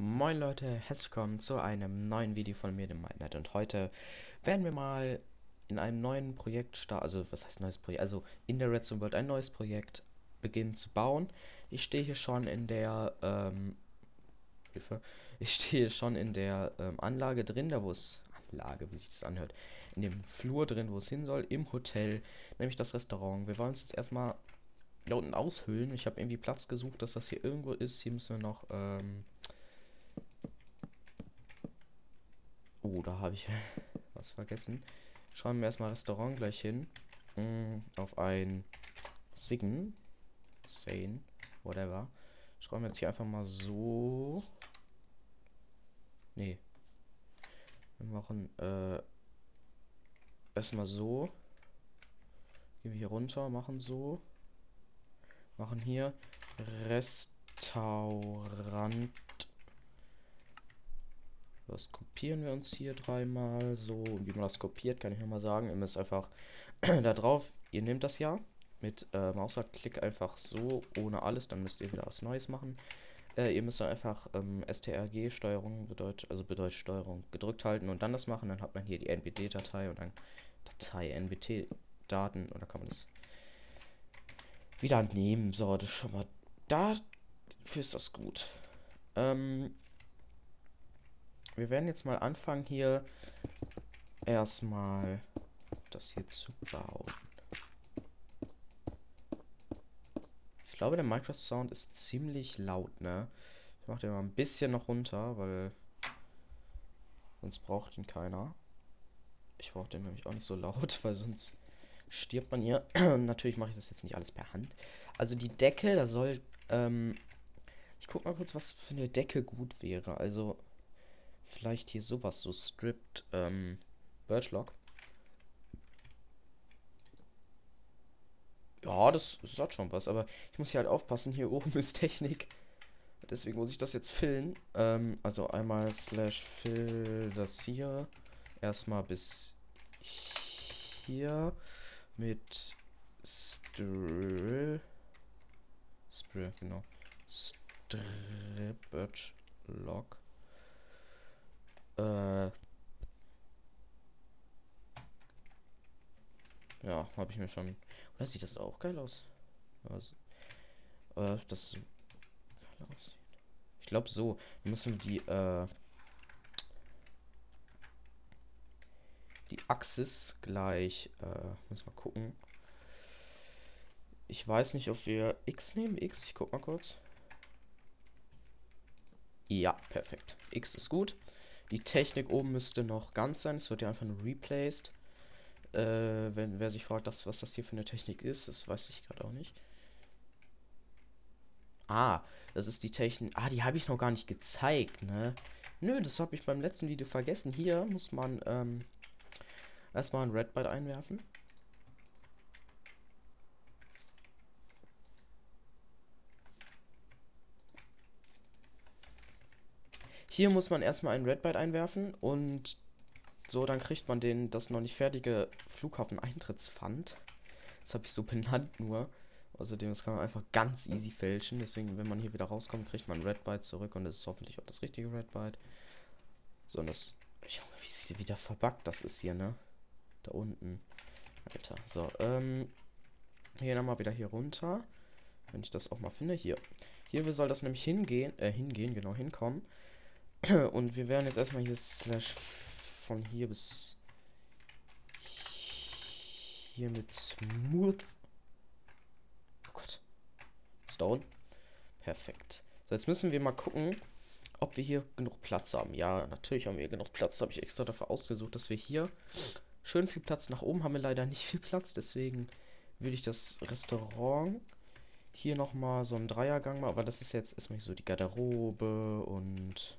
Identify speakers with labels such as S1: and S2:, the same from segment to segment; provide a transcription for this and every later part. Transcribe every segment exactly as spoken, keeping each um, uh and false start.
S1: Moin Leute, herzlich willkommen zu einem neuen Video von mir, dem MindNet. Und heute werden wir mal in einem neuen Projekt starten, also was heißt neues Projekt, also in der Redstone World ein neues Projekt beginnen zu bauen. Ich stehe hier schon in der, ähm, Hilfe, ich stehe schon in der ähm, Anlage drin, da wo es, Anlage, wie sich das anhört, in dem Flur drin, wo es hin soll, im Hotel, nämlich das Restaurant. Wir wollen uns jetzt erstmal da unten aushöhlen. Ich habe irgendwie Platz gesucht, dass das hier irgendwo ist. Hier müssen wir noch, ähm, oh, da habe ich was vergessen. Schreiben wir erstmal Restaurant gleich hin. Mm, auf ein Sign. Sane. Whatever. Schreiben wir jetzt hier einfach mal so. Nee. Wir machen äh, erstmal so. Gehen wir hier runter, machen so. Machen hier Restaurant. Das kopieren wir uns hier dreimal. So, wie man das kopiert, kann ich noch mal sagen. Ihr müsst einfach da drauf. Ihr nehmt das ja mit äh, Mausklick einfach so, ohne alles. Dann müsst ihr wieder was Neues machen. Äh, ihr müsst dann einfach ähm, S T R G-Steuerung bedeutet, also bedeutet Steuerung gedrückt halten und dann das machen. Dann hat man hier die N B T-Datei und dann Datei N B T-Daten und dann kann man das wieder nehmen. So, das ist schon mal dafür ist das gut. Ähm, wir werden jetzt mal anfangen hier erstmal das hier zu bauen. Ich glaube, der Minecraft Sound ist ziemlich laut, ne? Ich mache den mal ein bisschen noch runter, weil sonst braucht ihn keiner. Ich brauche den nämlich auch nicht so laut, weil sonst stirbt man hier. Und natürlich mache ich das jetzt nicht alles per Hand. Also die Decke, da soll, ähm, ich guck mal kurz, was für eine Decke gut wäre. Also vielleicht hier sowas, so Stripped, ähm, Birchlock. Ja, das, das hat schon was, aber ich muss hier halt aufpassen, hier oben ist Technik. Deswegen muss ich das jetzt fillen. Ähm, also einmal slash fill das hier. Erstmal bis hier mit Str Str genau. Strip Log. Äh, ja, habe ich mir schon. Oder sieht das auch geil aus? Also, äh, das geil aussieht. Ich glaube so. Wir müssen die, äh, die Axis gleich, äh, müssen wir gucken. Ich weiß nicht, ob wir X nehmen. X, ich guck mal kurz. Ja, perfekt. X ist gut. Die Technik oben müsste noch ganz sein. Es wird ja einfach nur replaced. Äh, wenn wer sich fragt, das, was das hier für eine Technik ist, das weiß ich gerade auch nicht. Ah, das ist die Technik. Ah, die habe ich noch gar nicht gezeigt, ne? Nö, das habe ich beim letzten Video vergessen. Hier muss man ähm, erstmal ein Red Byte einwerfen. Hier muss man erstmal ein Red Byte einwerfen und so, dann kriegt man den das noch nicht fertige Flughafen-Eintrittspfand. Das habe ich so benannt nur. Außerdem, das kann man einfach ganz easy fälschen. Deswegen, wenn man hier wieder rauskommt, kriegt man Red Byte zurück und das ist hoffentlich auch das richtige Red Byte. So, und das. Junge, wie sie wieder verbuggt das ist hier, ne? Da unten. Alter. So, ähm. Hier nochmal wieder hier runter. Wenn ich das auch mal finde. Hier. Hier soll das nämlich hingehen. Äh, hingehen, genau, hinkommen. Und wir werden jetzt erstmal hier slash von hier bis hier mit Smooth. Oh Gott. Stone. Perfekt. So, jetzt müssen wir mal gucken, ob wir hier genug Platz haben. Ja, natürlich haben wir genug Platz. Da habe ich extra dafür ausgesucht, dass wir hier schön viel Platz nach oben haben. Wir leider nicht viel Platz. Deswegen würde ich das Restaurant hier nochmal so einen Dreiergang machen. Aber das ist jetzt erstmal so die Garderobe und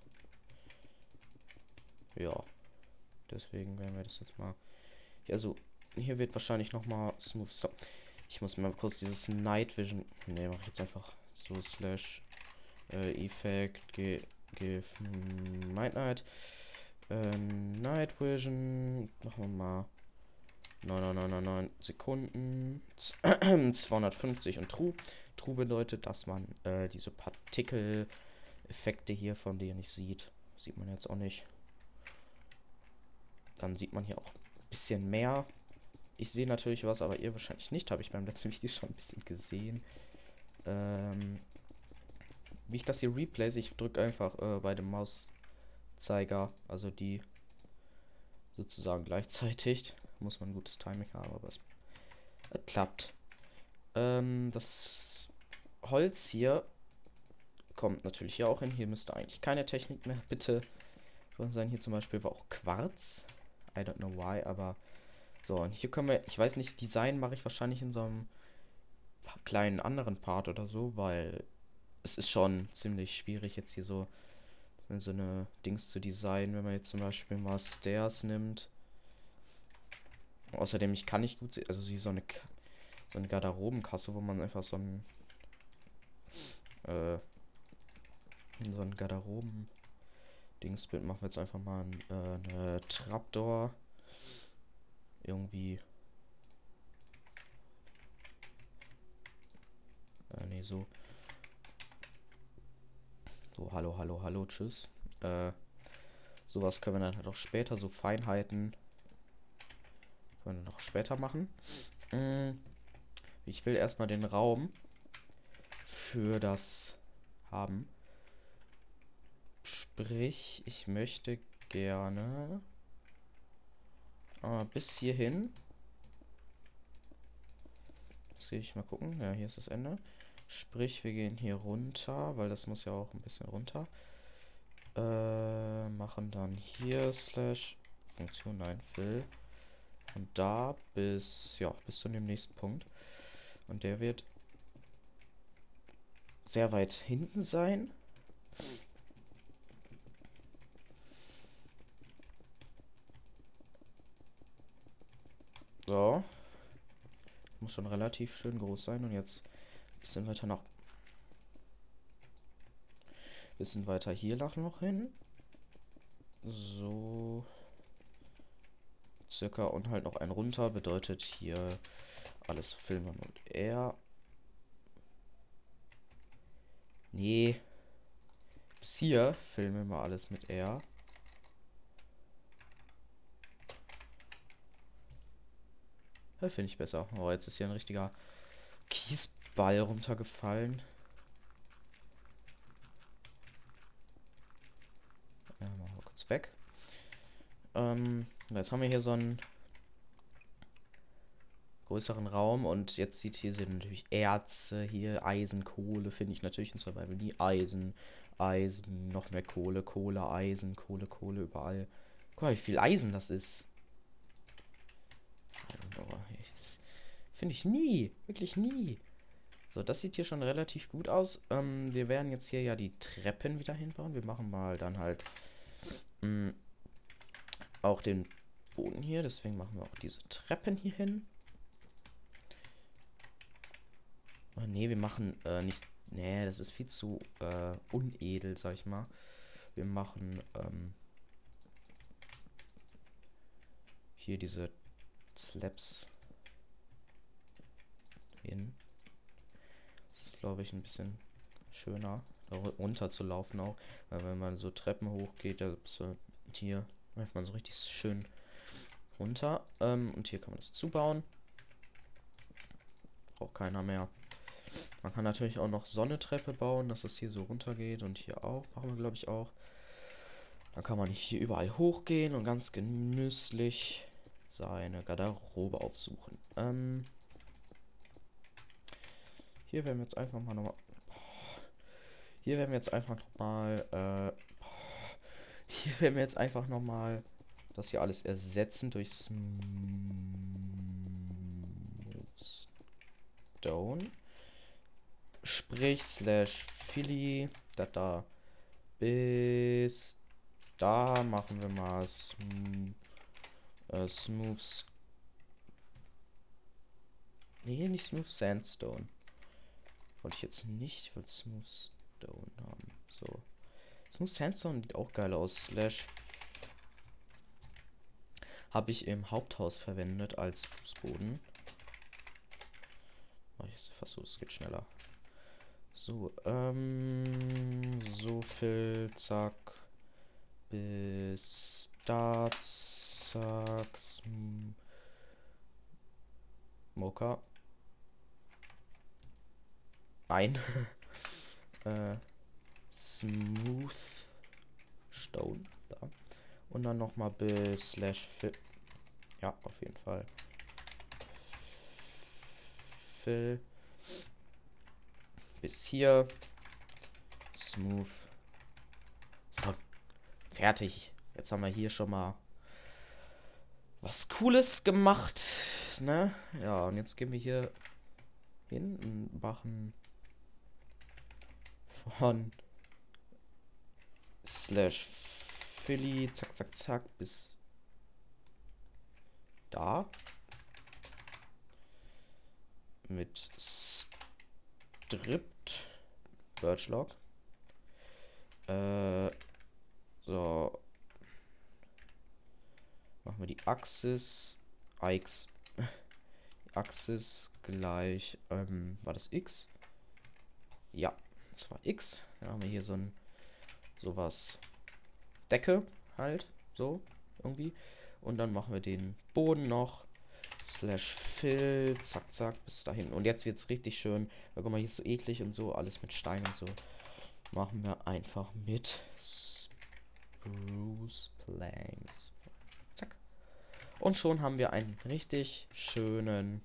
S1: ja. Deswegen werden wir das jetzt mal. Ja, also hier wird wahrscheinlich nochmal Smooth. So. Ich muss mal kurz dieses Night Vision. Ne, mache ich jetzt einfach so slash äh, Effekt give Night Night. Äh, Night Vision. Machen wir mal neun neun neun neun neun Sekunden. zweihundertfünfzig und True. True bedeutet, dass man äh, diese Partikel Effekte hier, von denen ich sieht. Sieht man jetzt auch nicht. Dann sieht man hier auch ein bisschen mehr. Ich sehe natürlich was, aber ihr wahrscheinlich nicht. Habe ich beim letzten Video schon ein bisschen gesehen. Ähm, wie ich das hier replace, ich drücke einfach äh, bei dem Mauszeiger, also die sozusagen gleichzeitig. Muss man ein gutes Timing haben, aber es, es klappt. Ähm, das Holz hier kommt natürlich hier auch hin. Hier müsste eigentlich keine Technik mehr bitte drin sein. Hier zum Beispiel war auch Quarz. I don't know why, aber so. Und hier können wir, ich weiß nicht, Design mache ich wahrscheinlich in so einem kleinen anderen Part oder so, weil es ist schon ziemlich schwierig jetzt hier so so eine Dings zu designen, wenn man jetzt zum Beispiel mal Stairs nimmt. Außerdem, ich kann nicht gut sehen, also wie so eine so eine Garderobenkasse, wo man einfach so ein äh, so ein Garderoben Dingsbild machen wir jetzt einfach mal ein, äh, eine Trapdoor irgendwie äh, nee, so so hallo hallo hallo tschüss äh, sowas können wir dann halt auch später, so Feinheiten können wir noch später machen. mm, Ich will erstmal den Raum für das haben. Sprich, ich möchte gerne äh, bis hierhin. Sehe ich mal gucken. Ja, hier ist das Ende. Sprich, wir gehen hier runter, weil das muss ja auch ein bisschen runter. Äh, machen dann hier slash Funktion, nein, Fill. Und da bis, ja, bis zu dem nächsten Punkt. Und der wird sehr weit hinten sein. So. Muss schon relativ schön groß sein. Und jetzt ein bisschen weiter nach. Bisschen weiter hier nach noch hin. So. Circa. Und halt noch ein runter. Bedeutet hier alles filmen und R. Nee. Bis hier filmen wir alles mit R. Ja, finde ich besser. Oh, jetzt ist hier ein richtiger Kiesball runtergefallen. Ja, machen wir kurz weg. Ähm, jetzt haben wir hier so einen größeren Raum und jetzt sieht hier sind natürlich Erze, hier Eisen, Kohle, finde ich natürlich in Survival nie. Eisen, Eisen, noch mehr Kohle, Kohle, Eisen, Kohle, Kohle, überall. Guck mal, wie viel Eisen das ist. Finde ich nie, wirklich nie. So, das sieht hier schon relativ gut aus. Ähm, wir werden jetzt hier ja die Treppen wieder hinbauen. Wir machen mal dann halt mh, auch den Boden hier. Deswegen machen wir auch diese Treppen hier hin. Oh, nee, wir machen äh, nicht. Nee, das ist viel zu äh, unedel, sag ich mal. Wir machen ähm, hier diese Slabs hin. Das ist, glaube ich, ein bisschen schöner, da runter zu laufen auch. Weil wenn man so Treppen hochgeht, da gibt's so hier läuft man so richtig schön runter. Ähm, und hier kann man das zubauen. Braucht keiner mehr. Man kann natürlich auch noch Sonnetreppe bauen, dass das hier so runter geht und hier auch. Machen wir, glaube ich, auch. Dann kann man hier überall hochgehen und ganz genüsslich seine Garderobe aufsuchen. Ähm, hier werden wir jetzt einfach mal nochmal. Hier werden wir jetzt einfach nochmal. Äh, hier werden wir jetzt einfach nochmal das hier alles ersetzen durch Stone. Sprich, slash Philly. Da, da. Bis da machen wir mal sm äh, Smooth. Nee, nicht Smooth Sandstone. Wollte ich jetzt nicht. Ich wollte Smooth Stone haben. So. Smooth Sandstone sieht auch geil aus. Slash habe ich im Haupthaus verwendet als Fußboden. Oh, ich versuche, es geht schneller. So, ähm, so viel, zack, bis da, zack, Mocha. Ein. äh, Smooth Stone. Da. Und dann nochmal bis slash fill. Ja, auf jeden Fall. Fill. Bis hier. Smooth. So. Fertig. Jetzt haben wir hier schon mal was Cooles gemacht. Ne? Ja, und jetzt gehen wir hier hin und machen von slash Philly, zack, zack, zack, bis da. Mit Stripped Birchlog. Äh, so. Machen wir die Axis. X. Axis gleich. Ähm, war das X? Ja, das war X. Dann haben wir hier so ein. Sowas. Decke halt. So. Irgendwie. Und dann machen wir den Boden noch. Slash Fill. Zack, zack. Bis dahin. Und jetzt wird es richtig schön. Guck mal, hier ist so eklig und so. Alles mit Stein und so. Machen wir einfach mit Spruce Planks. Zack. Und schon haben wir einen richtig schönen,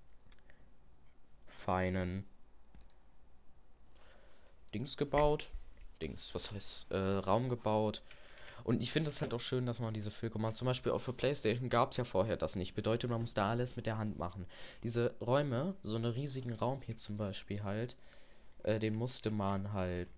S1: feinen Dings gebaut. Dings, was heißt, äh, Raum gebaut. Und ich finde es halt auch schön, dass man diese Filme, zum Beispiel auch für PlayStation gab es ja vorher das nicht. Bedeutet, man muss da alles mit der Hand machen. Diese Räume, so einen riesigen Raum hier zum Beispiel halt, äh, den musste man halt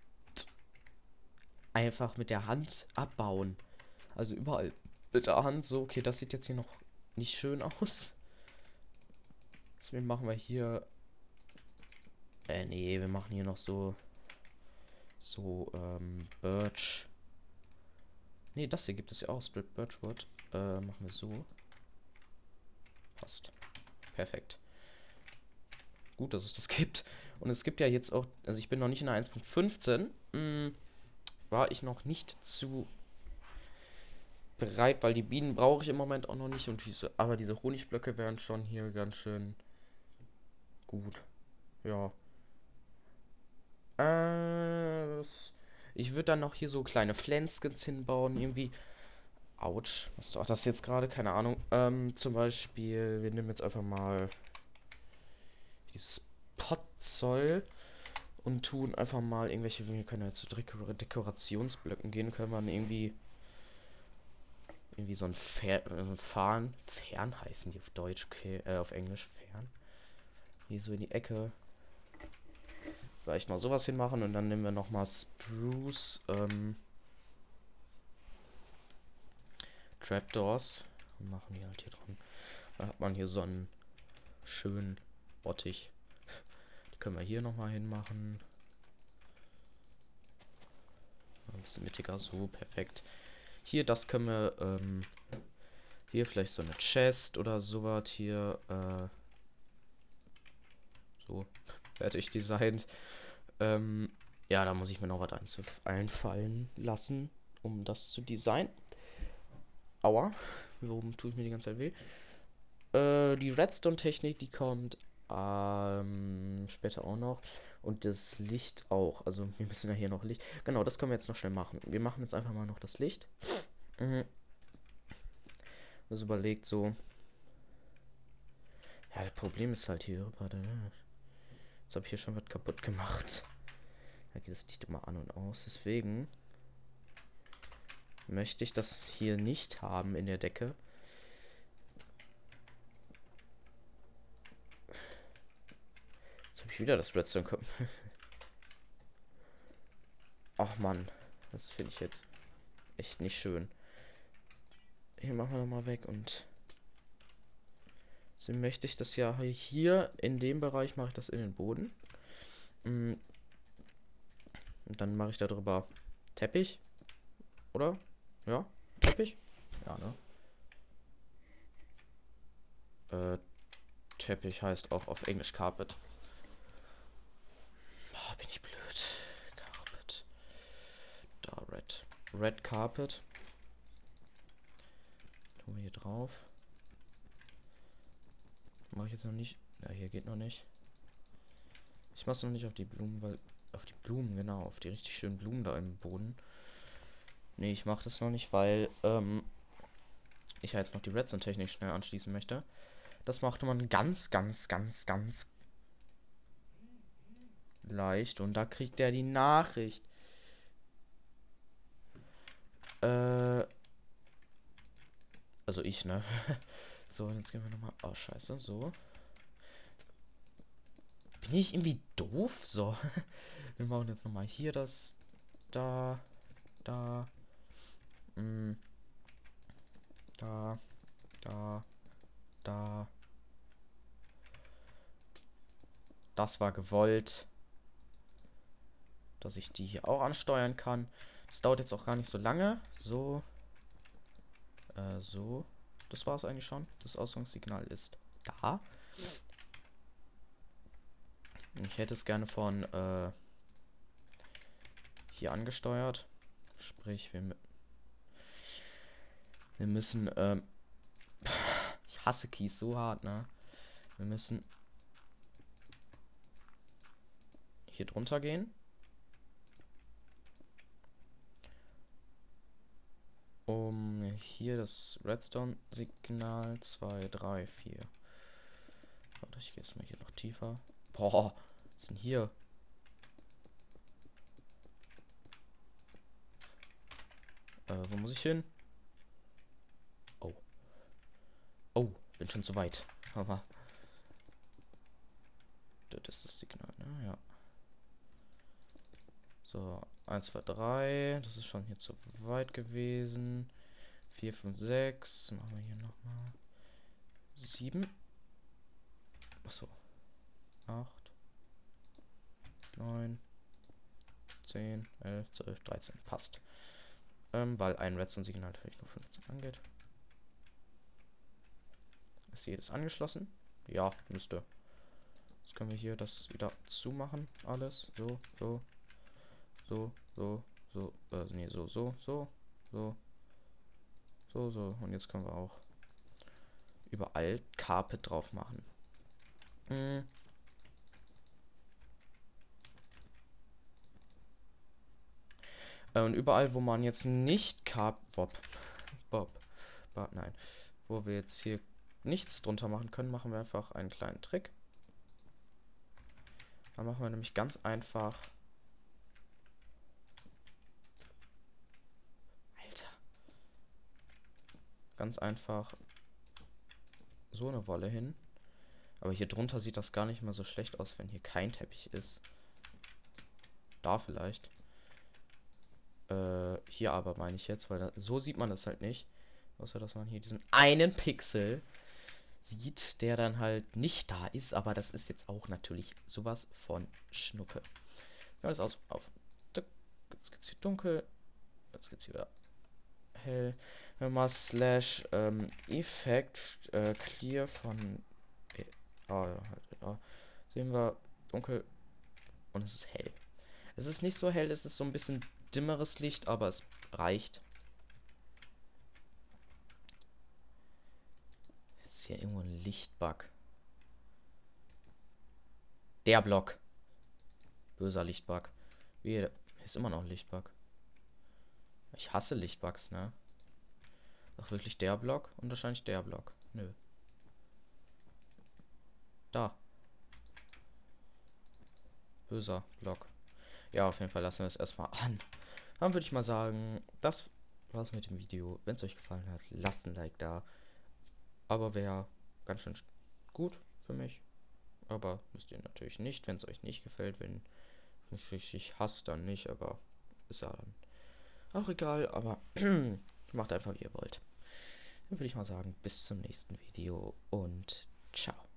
S1: einfach mit der Hand abbauen. Also überall mit der Hand so, okay, das sieht jetzt hier noch nicht schön aus. Deswegen machen wir hier. Äh, nee, wir machen hier noch so. So, ähm, Birch. Nee, das hier gibt es ja auch, Strip Birchwood. Äh, machen wir so. Passt. Perfekt. Gut, dass es das gibt. Und es gibt ja jetzt auch, also ich bin noch nicht in der eins Punkt fünfzehn. Mh, war ich noch nicht zu bereit, weil die Bienen brauche ich im Moment auch noch nicht. Und diese, aber diese Honigblöcke wären schon hier ganz schön gut. Ja. Äh, ich würde dann noch hier so kleine Pflänzchens hinbauen. Irgendwie. Autsch. Was war das jetzt gerade? Keine Ahnung. Ähm, zum Beispiel, wir nehmen jetzt einfach mal dieses Potzoll und tun einfach mal irgendwelche, wir können jetzt zu Dekor Dekorationsblöcken gehen, können wir irgendwie irgendwie so ein Fer äh, Fahren, Fern heißen die auf Deutsch, okay, äh, auf Englisch Fern. Hier so in die Ecke. Vielleicht mal sowas hinmachen und dann nehmen wir noch mal Spruce ähm, Trapdoors und machen die halt hier dran. Dann hat man hier so einen schönen Bottich. Die können wir hier noch mal hinmachen. Ein bisschen mittiger, so, perfekt. Hier, das können wir, ähm, hier vielleicht so eine Chest oder sowas hier, äh, so, fertig designt. Ähm, ja, da muss ich mir noch was einfallen lassen, um das zu designen. Aua, warum tue ich mir die ganze Zeit weh? Äh, die Redstone-Technik, die kommt ähm, später auch noch. Und das Licht auch. Also wir müssen ja hier noch Licht. Genau, das können wir jetzt noch schnell machen. Wir machen jetzt einfach mal noch das Licht. Mhm. Das überlegt so. Ja, das Problem ist halt hier. Warte, jetzt habe ich hier schon was kaputt gemacht. Da geht das Licht immer an und aus. Deswegen möchte ich das hier nicht haben in der Decke. Jetzt habe ich wieder das Redstone. Ach Mann, das finde ich jetzt echt nicht schön. Hier machen wir nochmal weg und so möchte ich das ja hier in dem Bereich mache ich das in den Boden. Und dann mache ich darüber Teppich, oder? Ja, Teppich? Ja, ne? Äh, Teppich heißt auch auf Englisch Carpet. bin ich blöd. Carpet. Da, Red. Red Carpet. Tun wir hier drauf. Mache ich jetzt noch nicht. Ja, hier geht noch nicht. Ich mache es noch nicht auf die Blumen, weil... Auf die Blumen, genau. Auf die richtig schönen Blumen da im Boden. Nee, ich mache das noch nicht, weil ähm, ich ja jetzt noch die Redstone-Technik schnell anschließen möchte. Das macht man ganz, ganz, ganz, ganz leicht. Und da kriegt er die Nachricht. Äh... Also ich, ne? So, jetzt gehen wir nochmal... Oh, scheiße, so. Bin ich irgendwie doof? So. Wir machen jetzt nochmal hier das... Da... Da... Mh, da... Da... Da... Das war gewollt. Dass ich die hier auch ansteuern kann. Das dauert jetzt auch gar nicht so lange. So. Äh, so. Das war es eigentlich schon. Das Ausgangssignal ist da. Ich hätte es gerne von äh, hier angesteuert. Sprich, wir, wir müssen. Ähm, ich hasse Keys so hart, ne? Wir müssen hier drunter gehen. Um hier das Redstone-Signal zwei, drei, vier. Warte, ich gehe jetzt mal hier noch tiefer. Boah, was ist denn hier? Äh, wo muss ich hin? Oh. Oh, bin schon zu weit. Aber. Das ist das Signal, ne? Ja. So, eins, zwei, drei. Das ist schon hier zu weit gewesen. vier, fünf, sechs. Machen wir hier nochmal. sieben. Achso. acht. neun. zehn, elf, zwölf, dreizehn. Passt. Ähm, weil ein Redstone-Signal natürlich nur fünfzehn angeht. Ist jedes angeschlossen? Ja, müsste. Jetzt können wir hier das wieder zumachen. Alles. So, so. So, so, so. Äh, nee, so, so, so. So. So, so. Und jetzt können wir auch überall Carpet drauf machen. Hm. Äh, und überall, wo man jetzt nicht Carp... Bob. Bob. Bob. Nein. Wo wir jetzt hier nichts drunter machen können, machen wir einfach einen kleinen Trick. Dann machen wir nämlich ganz einfach... Alter. Ganz einfach so eine Wolle hin. Aber hier drunter sieht das gar nicht mal so schlecht aus, wenn hier kein Teppich ist. Da vielleicht. Äh, hier aber meine ich jetzt, weil da, so sieht man das halt nicht. Außer, dass man hier diesen einen Pixel sieht, der dann halt nicht da ist. Aber das ist jetzt auch natürlich sowas von Schnuppe. Ja, das aus. Auf. Jetzt geht's hier dunkel. Jetzt geht's hier wieder hell. Wenn wir mal slash ähm, Effekt äh, clear von. Äh, ah, ja, halt, ja. Sehen wir dunkel. Und es ist hell. Es ist nicht so hell, es ist so ein bisschen dimmeres Licht, aber es reicht. Ist hier irgendwo ein Lichtbug? Der Block. Böser Lichtbug. Wie, hier ist immer noch ein Lichtbug. Ich hasse Lichtbugs, ne? Ach, wirklich der Block? Und wahrscheinlich der Block. Nö. Da. Böser Block. Ja, auf jeden Fall lassen wir es erstmal an. Dann würde ich mal sagen, das war's mit dem Video. Wenn es euch gefallen hat, lasst ein Like da. Aber wäre ganz schön gut für mich. Aber müsst ihr natürlich nicht, wenn es euch nicht gefällt. Wenn nicht richtig hasst, dann nicht. Aber ist ja dann auch egal. Aber macht einfach, wie ihr wollt. Dann würde ich mal sagen, bis zum nächsten Video und ciao.